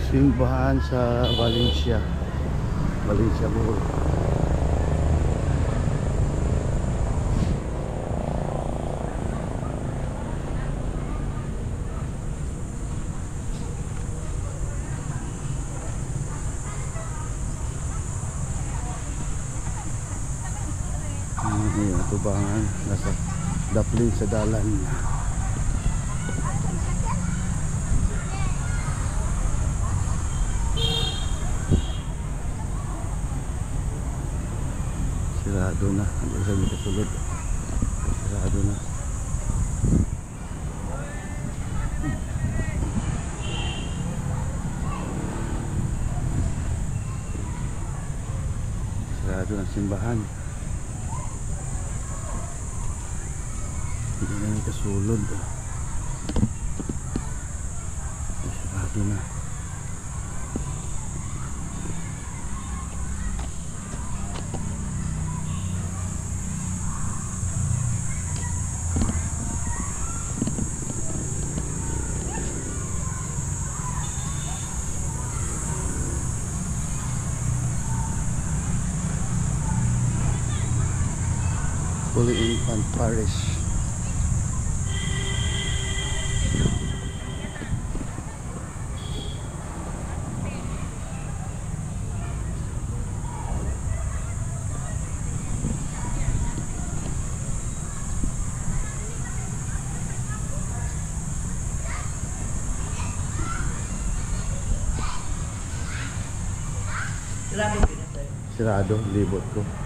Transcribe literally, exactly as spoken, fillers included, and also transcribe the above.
simbahan sa Valencia. Valencia Mall. Ayan, tubangan nasa Daplin sa dalan. Sirado na, hindi sa may kasulod. Sirado na. Sirado ng simbahan. Hindi na may kasulod. Sirado na. Holy Infant Parish. Sirado, libot ko.